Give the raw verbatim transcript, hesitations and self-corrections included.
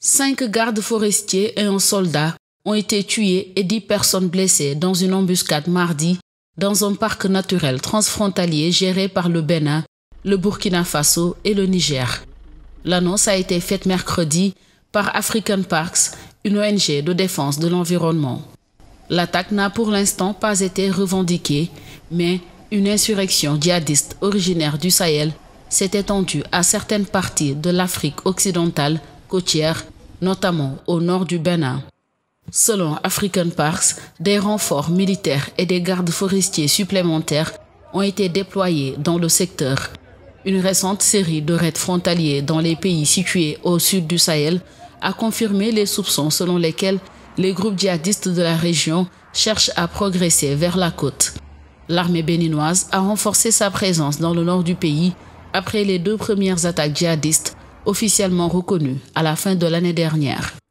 Cinq gardes forestiers et un soldat ont été tués et dix personnes blessées dans une embuscade mardi dans un parc naturel transfrontalier géré par le Bénin, le Burkina Faso et le Niger. L'annonce a été faite mercredi par African Parks, une O N G de défense de l'environnement. L'attaque n'a pour l'instant pas été revendiquée, mais une insurrection djihadiste originaire du Sahel s'est étendue à certaines parties de l'Afrique occidentale côtière, notamment au nord du Bénin. Selon African Parks, des renforts militaires et des gardes forestiers supplémentaires ont été déployés dans le secteur. Une récente série de raids frontaliers dans les pays situés au sud du Sahel a confirmé les soupçons selon lesquels les groupes djihadistes de la région cherchent à progresser vers la côte. L'armée béninoise a renforcé sa présence dans le nord du pays après les deux premières attaques djihadistes officiellement reconnues à la fin de l'année dernière.